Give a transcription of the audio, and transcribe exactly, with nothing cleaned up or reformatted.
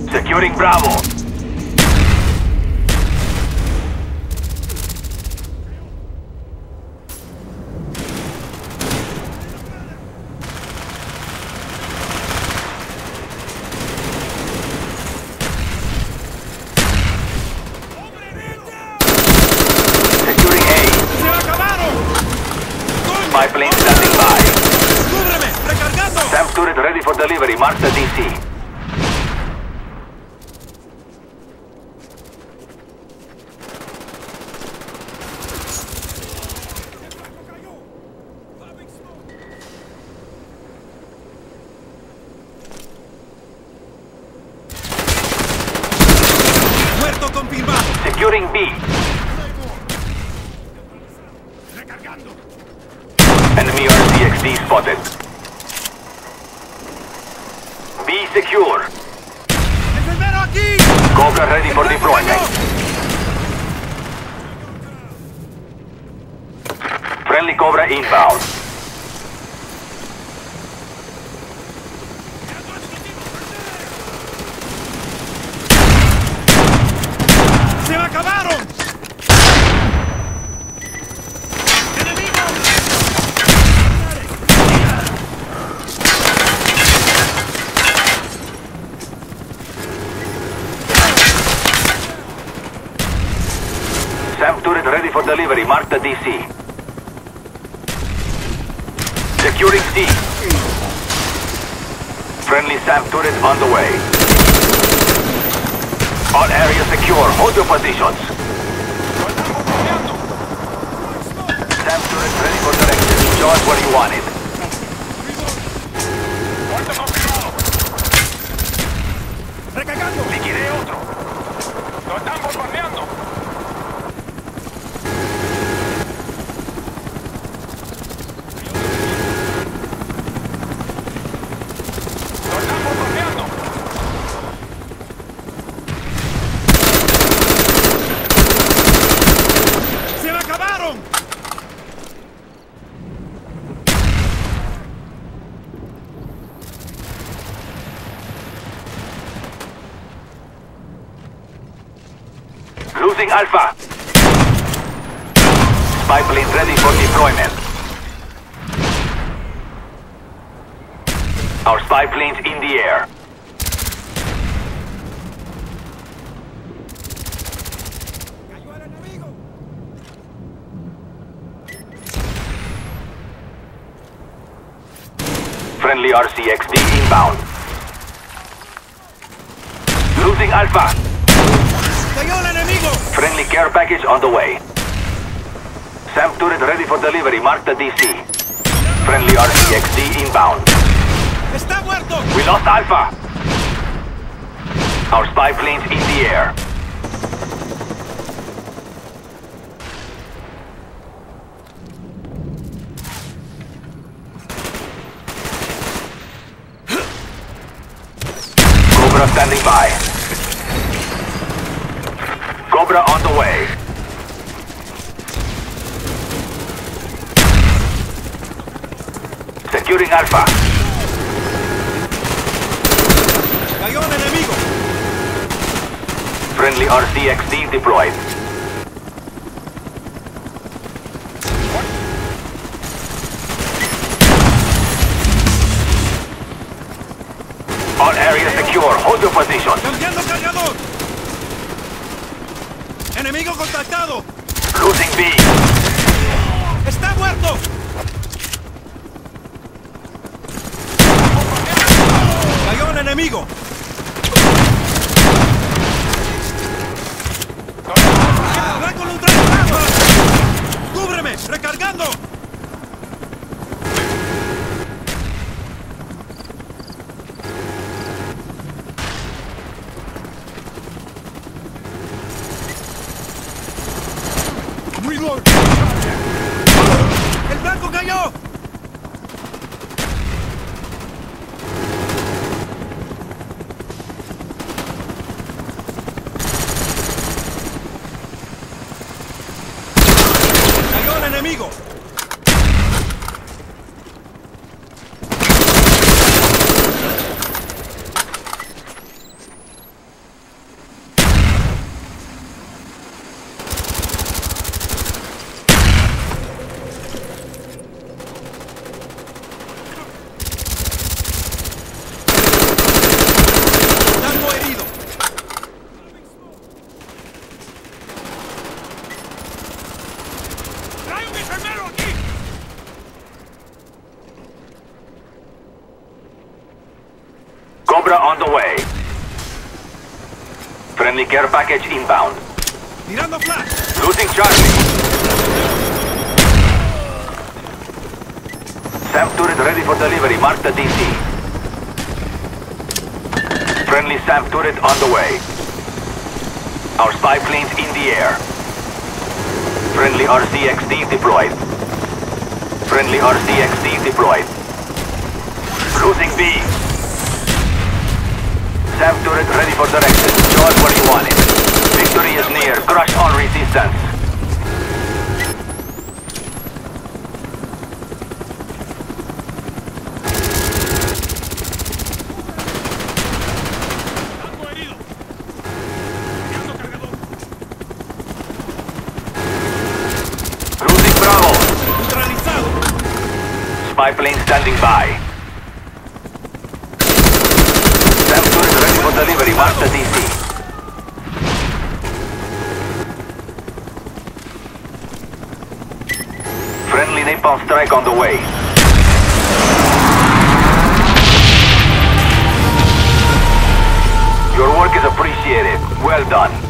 Securing Bravo. Spy plane standing by. ¡Cúbreme! ¡Recargando! SAM turret ready for delivery. Mark the D C. ¡Muerto confirmado! Securing B. ¡Recargando! Enemy R C X D spotted. B secure. ¡Enfermero aquí! Cobra ready for deployment. Friendly Cobra inbound. ¡Se me acabaron! SAM turret ready for delivery. Mark the D C. Securing C. Friendly SAM turret on the way. All areas secure. Hold your positions. SAM turret ready for direction. Show us where you want it. ¡Recargando! Liquidé otro. Lo están bombardeando. Lo están bombardeando. ¡Se me acabaron! Losing Alpha. Spy plane ready for deployment. Our spy planes in the air. ¡Cayó el enemigo! Friendly R C X D inbound. Losing Alpha. ¡Cayó el enemigo! Friendly care package on the way. SAM turret ready for delivery. Mark the D C. Friendly R C X D inbound. ¡Está muerto! We lost Alpha. Our spy planes in the air. Cobra standing by. Cobra on the way. Securing Alpha. ¡Cayó el enemigo! Friendly R C X D deployed. All areas secure. Hold your position. ¡Cambiando cargador! ¡Enemigo contactado! Losing B. ¡Está muerto! ¡Cayó el enemigo! ¡Blanco neutralizado! ¡Cúbreme! ¡Recargando! ¡El blanco cayó! on the way. Friendly care package inbound. ¡Tirando flash! Losing Charlie. SAM turret ready for delivery. Mark the D C. Friendly SAM turret on the way. Our spy planes in the air. Friendly R C X D deployed. Friendly R C X D deployed. Losing B. SAM turret ready for direction. Show us where you want it. Victory is near. Crush all resistance. Losing Bravo. ¡Neutralizado! Spy plane standing by. SAM turret ready for delivery. Mark the D C. Friendly napalm strike on the way. Your work is appreciated. Well done.